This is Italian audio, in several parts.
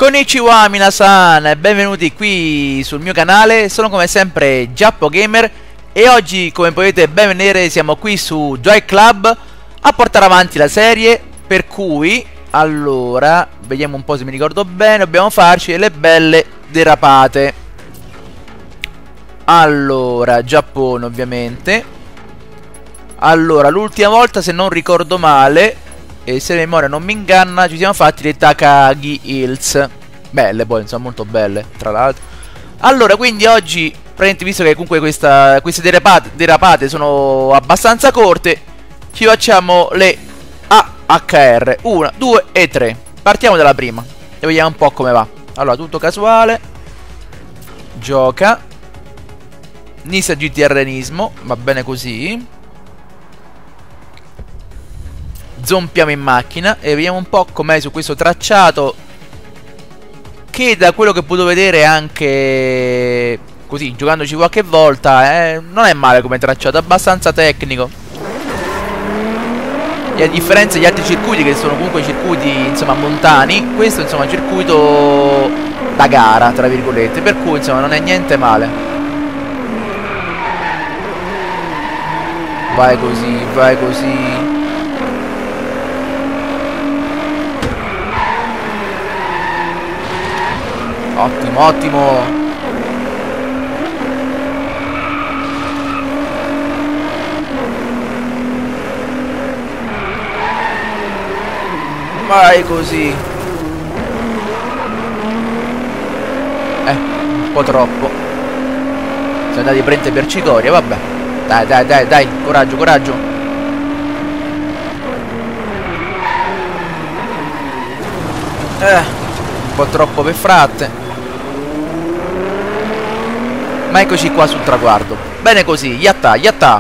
Konnichiwa minasan e benvenuti qui sul mio canale. Sono come sempre Giappo Gamer e oggi, come potete ben vedere, siamo qui su Joy Club a portare avanti la serie. Per cui, allora, vediamo un po' se mi ricordo bene. Dobbiamo farci le belle derapate. Allora, Giappone ovviamente. Allora, l'ultima volta, se non ricordo male, e se la memoria non mi inganna, ci siamo fatti le Takagi Hills. Belle poi, insomma, molto belle, tra l'altro. Allora, quindi oggi, praticamente, visto che comunque queste derapate sono abbastanza corte, ci facciamo le AHR 1, 2 e 3. Partiamo dalla prima e vediamo un po' come va. Allora, tutto casuale. Gioca Nissan GT-Renismo, va bene così. Zompiamo in macchina e vediamo un po' com'è su questo tracciato, che da quello che potevo vedere anche così, giocandoci qualche volta, non è male come tracciato, abbastanza tecnico. E a differenza degli altri circuiti, che sono comunque circuiti, insomma, montani, questo, insomma, è un circuito da gara, tra virgolette, per cui, insomma, non è niente male. Vai così, vai così. Ottimo, ottimo. Vai così. Un po' troppo. Siamo andati a prendere per cicoria, vabbè. Dai, dai, dai, dai. Coraggio, coraggio. Un po' troppo per fratte. Ma eccoci qua sul traguardo. Bene così, yatta, yatta.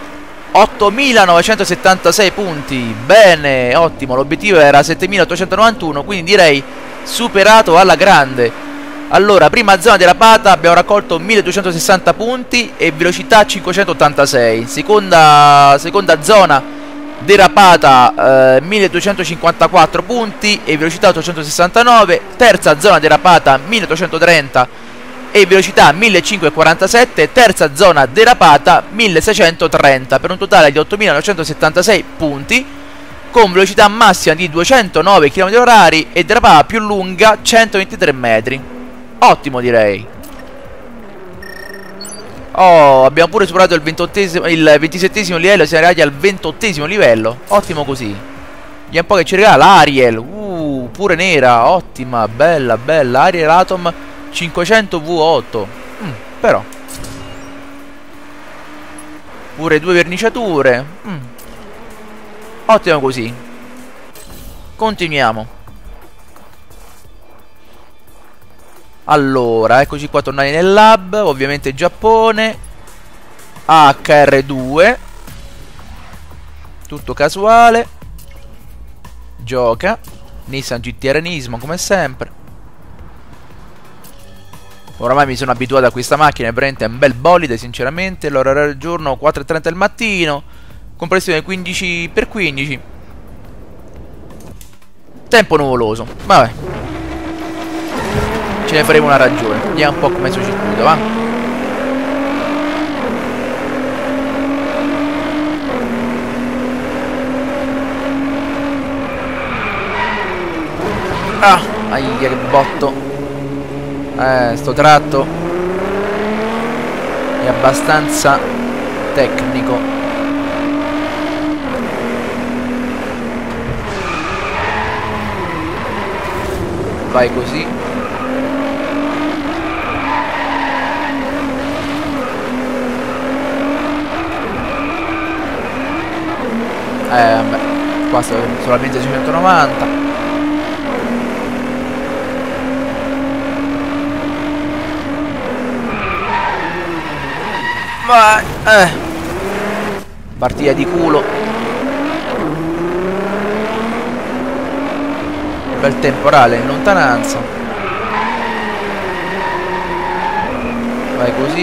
8.976 punti. Bene, ottimo. L'obiettivo era 7.891, quindi direi superato alla grande. Allora, prima zona derapata abbiamo raccolto 1.260 punti e velocità 586. Seconda zona derapata 1.254 punti e velocità 869. Terza zona derapata 1.330 e velocità 1547. Terza zona derapata 1630, per un totale di 8976 punti, con velocità massima di 209 km/h e derapata più lunga 123 metri. Ottimo, direi. Oh, abbiamo pure superato il 27esimo livello. Siamo arrivati al 28esimo livello. Ottimo così. Vediamo un po' che ci regala l'Ariel. Pure nera, ottima, bella, bella. Ariel Atom 500 V8. Però pure due verniciature. Ottimo così. Continuiamo. Allora, eccoci qua tornati nel lab. Ovviamente Giappone. HR2. Tutto casuale. Gioca Nissan GT-Renismo come sempre. Oramai mi sono abituato a questa macchina, è veramente un bel bolide, sinceramente. L'orario del giorno 4:30 del mattino, compressione 15×15. Tempo nuvoloso, vabbè, ce ne faremo una ragione. Vediamo un po' come sul circuito, va. Aia, che botto. Sto tratto è abbastanza tecnico. Vai così. Vabbè, qua sto solamente 690. Vai. Partita di culo. Bel temporale in lontananza. Vai così.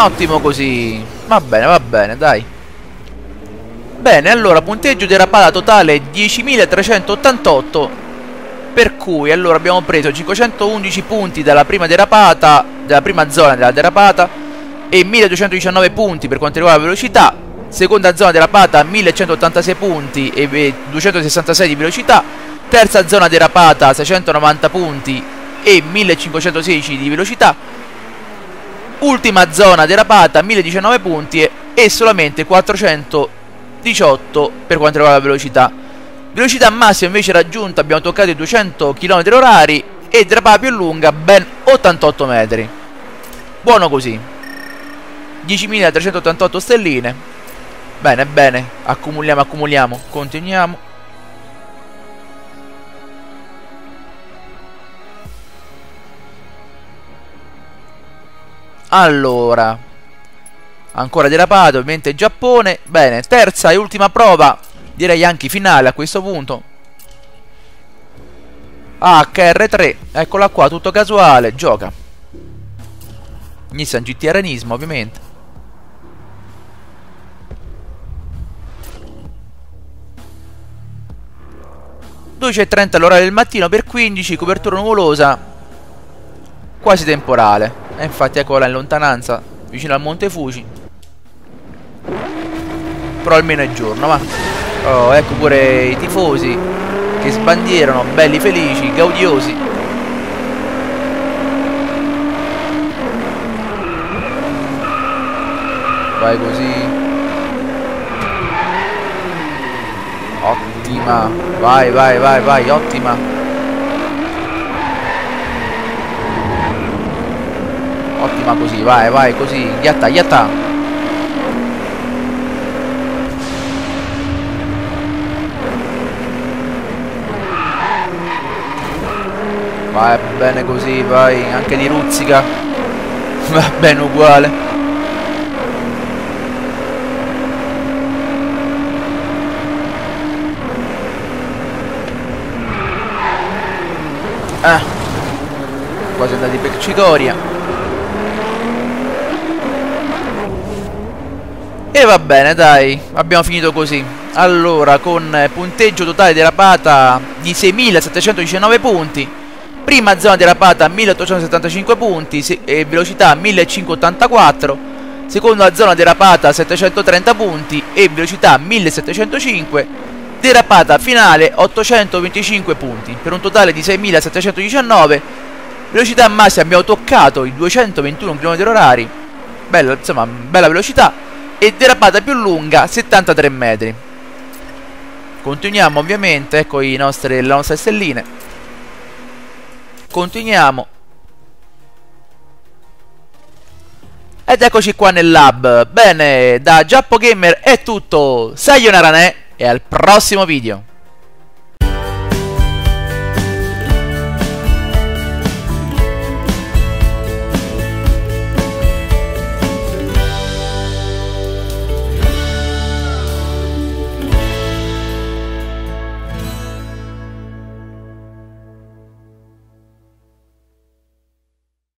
Ottimo così. Va bene, dai. Bene, allora, punteggio derapata totale 10.388. Per cui, allora, abbiamo preso 511 punti dalla prima derapata, dalla prima zona della derapata, e 1.219 punti per quanto riguarda la velocità. Seconda zona derapata, 1.186 punti e 266 di velocità. Terza zona derapata, 690 punti e 1.516 di velocità. Ultima zona derapata, 1.019 punti e solamente 418 per quanto riguarda la velocità. Velocità massima invece raggiunta, abbiamo toccato i 200 km/h e derapata più lunga ben 88 metri. Buono così. 10.388 stelline. Bene, bene. Accumuliamo. Continuiamo. Allora, ancora derapato, ovviamente Giappone. Bene, terza e ultima prova, direi anche finale a questo punto. HR3, eccola qua, tutto casuale, gioca. Nissan GT Nismo, ovviamente. e 30 all'orario del mattino per 15, copertura nuvolosa, quasi temporale. E infatti eccola in lontananza, vicino al Monte Fuji. Però almeno è giorno, ma oh, ecco pure i tifosi che sbandierano, belli felici, gaudiosi. Vai così. Ottima. Vai, ottima. Ottima così, vai così. Yatta. Vai bene così, vai. Anche di ruzzica. Va bene uguale. Quasi andati per Cicoria. E va bene, dai, abbiamo finito così. Allora, con punteggio totale derapata di 6.719 punti. Prima zona derapata 1.875 punti e velocità 1.584. Seconda zona derapata 730 punti e velocità 1.705. Derapata finale 825 punti per un totale di 6.719. Velocità massima abbiamo toccato i 221 km/h. Bella, insomma, bella velocità. E derapata più lunga 73 metri. Continuiamo ovviamente, ecco le nostre stelline. Continuiamo. Ed eccoci qua nel lab. Bene, da Giappo Gamer è tutto. Sayonara ne e al prossimo video.